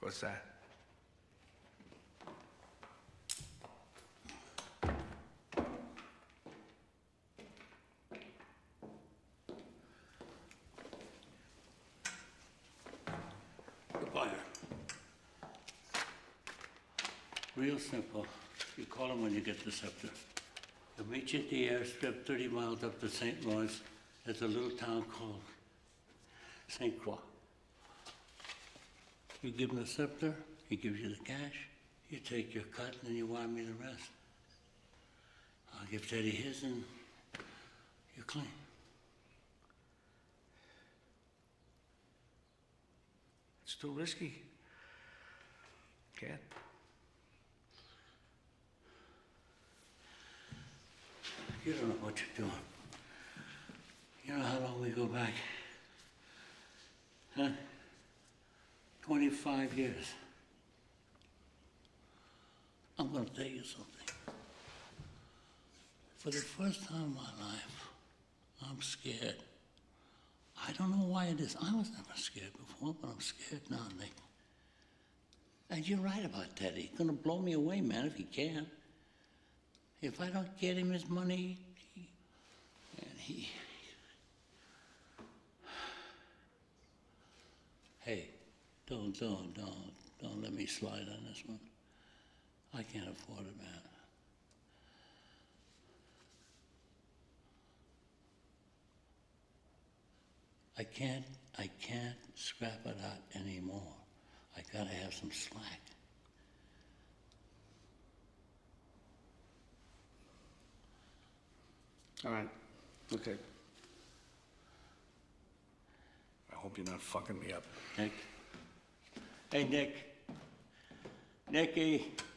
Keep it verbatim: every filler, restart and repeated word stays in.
What's that? Real simple. You call him when you get the scepter. He'll meet you at the airstrip thirty miles up to Saint Lawrence. There's a little town called Saint Croix. You give him the scepter, he gives you the cash, you take your cut, and then you wire me the rest. I'll give Teddy his, and you're clean. It's too risky. Can't. You don't know what you're doing. You know how long we go back? Huh? twenty-five years. I'm gonna tell you something. For the first time in my life, I'm scared. I don't know why it is. I was never scared before, but I'm scared now, Nick. And you're right about Teddy. He's gonna blow me away, man, if he can. If I don't get him his money, he, and he... Hey, don't, don't, don't, don't let me slide on this one. I can't afford it, man. I can't, I can't scrap it out anymore. I gotta have some slack. All right. Okay. I hope you're not fucking me up. Nick? Hey, Nick. Nicky.